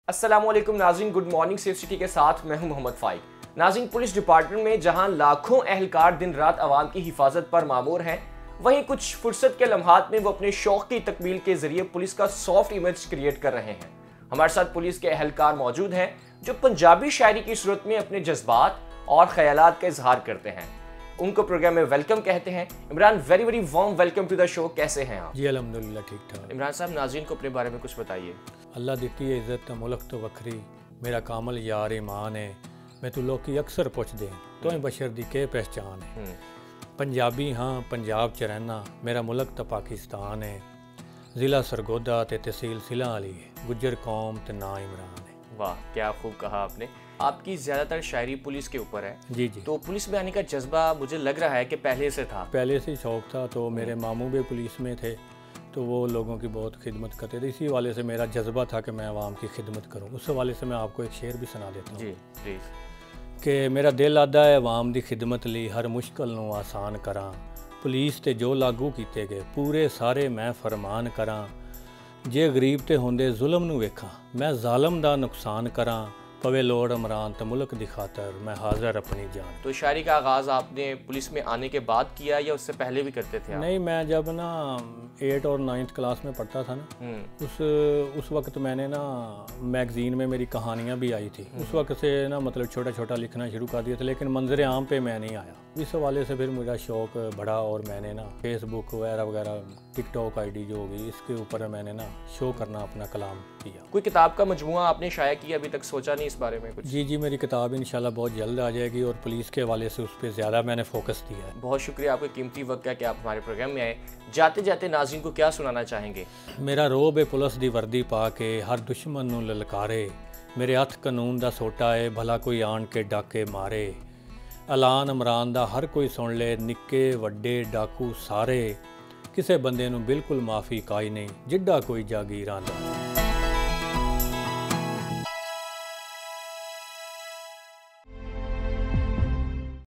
अस्सलामुअलैकुम नाज़रीन, good morning safe city के साथ मैं हूं मोहम्मद फाइक। नाज़रीन, पुलिस डिपार्टमेंट में जहां लाखों एहलकार दिन रात आवाम की हिफाजत पर मामूर हैं, वहीं कुछ फुर्सत के लम्हात में वो अपने शौक की तकमील के जरिए पुलिस का सॉफ्ट इमेज क्रिएट कर रहे हैं। हमारे साथ पुलिस के एहलकार मौजूद हैं जो पंजाबी शायरी की सूरत में अपने जज्बात और ख्यालात का इजहार करते हैं। उनको प्रोग्राम में वेलकम कहते हैं। Imran, very very warm welcome to the show. कैसे हैं आप? जी अल्हम्दुलिल्लाह ठीक ठाक। इमरान साहब, नाज़रीन को अपने बारे में कुछ बताइए। अल्लाह दित्ती है इज़्ज़त मुल्क तो वखरी, मेरा कामल यार ईमान है। मैं तो लोग की अक्सर पुछदे तो बशर दी के पहचान है। पंजाबी हाँ, पंजाब च रहना, मेरा मुल्क तो पाकिस्तान है। ज़िला सरगोदा ते तहसील सिला वाली है, गुज्जर कौम ते ना इमरान है। वाह, क्या खूब कहा आपने। आपकी ज़्यादातर शायरी पुलिस के ऊपर है। जी जी। तो पुलिस में आने का जज्बा मुझे लग रहा है कि पहले से था। पहले से शौक़ था, तो मेरे मामू भी पुलिस में थे, तो वो लोगों की बहुत खिदमत करते थे। इसी वाले से मेरा जज्बा था कि मैं आवाम की खिदमत करूँ। उस हवाले से मैं आपको एक शेर भी सुना देता हूँ। जी प्लीज़। कि मेरा दिल आदा है आवाम की खिदमत ली, हर मुश्किल नूं आसान करां। पुलिस ते जो लागू कीते गए पूरे सारे मैं फरमान करां। जे गरीब ते होंदे जुल्म नूं वेखां, मैं जालम दा नुकसान करां। पवे लोड़ इमरान ते मुल्क दी खातर, मैं हाज़र अपनी जान। तो शायरी का आगाज़ आपने पुलिस में आने के बाद किया या उससे पहले भी करते थे आप? नहीं, मैं जब ना 8 और 9th क्लास में पढ़ता था ना, उस वक्त मैंने ना मैगज़ीन में मेरी कहानियाँ भी आई थी। उस वक्त से ना मतलब छोटा छोटा लिखना शुरू कर दिया था, लेकिन मंजर आम पे मैं नहीं आया। इस हवाले से फिर मेरा शौक़ बढ़ा और मैंने ना फेसबुक वगैरह वगैरह, टिकटॉक ID जो होगी, इसके ऊपर मैंने ना शो करना अपना कलाम किया। कोई किताब का मजमुआ आपने शाया किया? अभी तक सोचा नहीं इस बारे में कुछ? जी जी, मेरी किताब इंशाल्लाह बहुत जल्द आ जाएगी और पुलिस के हवाले से उस पर ज़्यादा मैंने फोकस दिया है। बहुत शुक्रिया आपका कीमती वक्त का कि आप हमारे प्रोग्राम में आए। जाते जाते नाज़रीन को क्या सुनाना चाहेंगे? मेरा रोब है पुलिस दी वर्दी पा के, हर दुश्मन नूं ललकारे। मेरे हथ कानून दा सोटा है, भला कोई आन के डाके मारे। ऐलान इमरान दा हर कोई सुन ले, निक्के वड्डे डाकू सारे। किसे बंदे नूं बिल्कुल माफ़ी काई नहीं, जिड्डा कोई जागीरां दा।